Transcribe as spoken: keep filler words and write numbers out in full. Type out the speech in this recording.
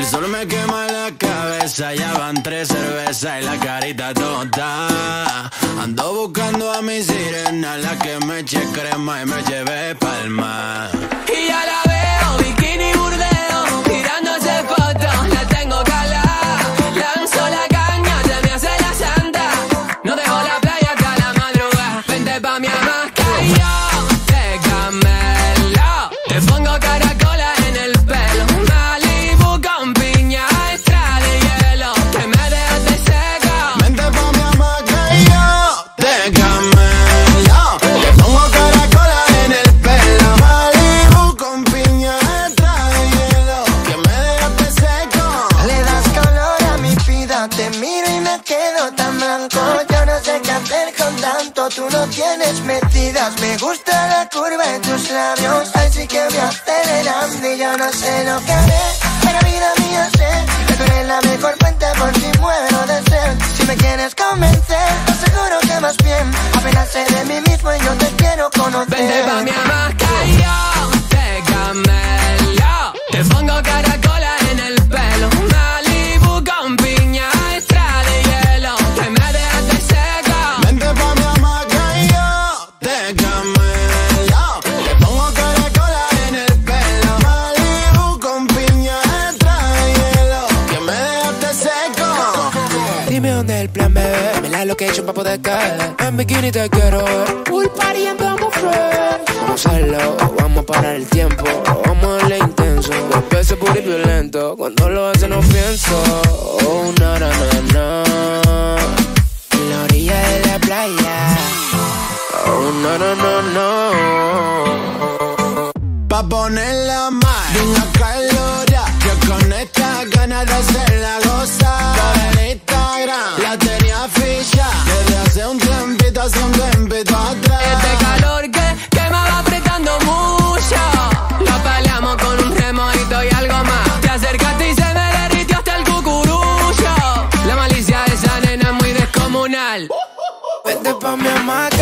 El sol me quema la cabeza, ya van tres cervezas y la carita tonta. Ando buscando a mi sirena, la que me eche crema y me lleve palma. Y ya la veo, bikini burdeo, tirándose fotos, la tengo calada. Lanzo la caña, se me hace la santa. No dejo la playa hasta la madrugada. Vente pa' mi hamaca y yo te camelo. Te pongo caracola en el pelo, Malibu con piña extra de hielo, que me dejaste seco. Vente pa' mi hamaca y yo te camelo. Te pongo caracola en el pelo, Malibu con piña extra de hielo, que me dejaste seco. Le das color a mi vida, te miro y me quedo tan blanco. Yo no sé qué hacer con tanto, tú no tienes metidas. Me gusta la curva de tus labios, así que voy acelerando y yo no sé lo que haré. Pero vida mía sé que tú eres la mejor fuente por si muero de sed. Si me quieres convencer, te aseguro que más bien apenas sé de mí mismo y yo te quiero conocer. Vente pa' mi hamaca y yo te camelo. Te pongo caracola en el pelo, Malibu con piña extra de hielo, que me dejaste seco. Vente pa' mi hamaca y yo te camelo. Te pongo caracola en el pelo, Malibu con piña extra de hielo, que me dejaste seco. Dime dónde es el plan, bebé. Me la location pa' poder caer. En bikini te quiero ver. Pool party and vamos friends. Vamos a hacerlo, vamos a parar el tiempo. Vamos a darle intenso. Dos veces puro y violento. Cuando lo hace no pienso. Oh, na, na, na, na. En la orilla de la playa. Oh, no, no, no, no. Pa' ponerla mal, una calora, que con esta ganas de hacerla gozar. Por el Instagram la tenía ficha desde hace un tiempito, hace un tiempito atrás. Este calor que, que me va apretando mucho, lo peleamos con un remojito y algo más. Te acercaste y se me derritió hasta el cucurucho. La malicia de esa nena es muy descomunal. Vente pa' mi hamaca